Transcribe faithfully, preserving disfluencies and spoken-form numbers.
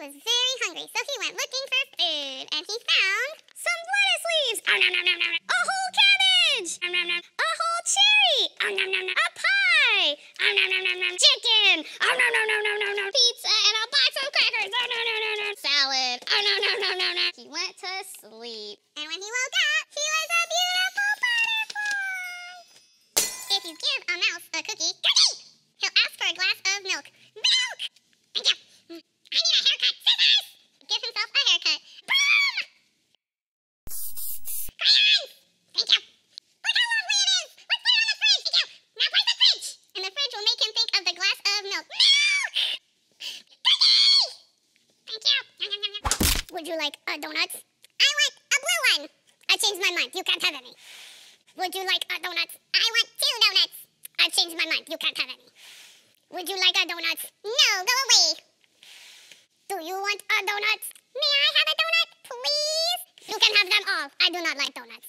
was very hungry, so he went looking for food, and he found some lettuce leaves. Oh, no, no, no, no, no. A whole cabbage. Oh, no, no. A whole cherry. Oh, no, no, no. A pie. Oh, no, no, no, no. Chicken. Oh, no, no, no, no, no, no. Pizza and a box of crackers. Oh, no, no, no, no. Salad. Oh, no, no, no, no, no. He went to sleep, and when he woke up, he was a beautiful butterfly. If you give a mouse a cookie, cookie, he'll ask for a glass of milk. Milk! Thank you. I need a haircut. Scissors! Give himself a haircut. Boom! Crayons! Thank you. Look how lovely it is! Let's put it on the fridge. Thank you. Now where's the fridge? And the fridge will make him think of the glass of milk. Milk! Cookie! Thank you. Yum, yum, yum, yum. Would you like a donut? I want a blue one. I changed my mind. You can't have any. Would you like a donut? I want two donuts. I changed my mind. You can't have any. Would you like a donut? No, go away. Do you want a donut? May I have a donut, please? You can have them all. I do not like donuts.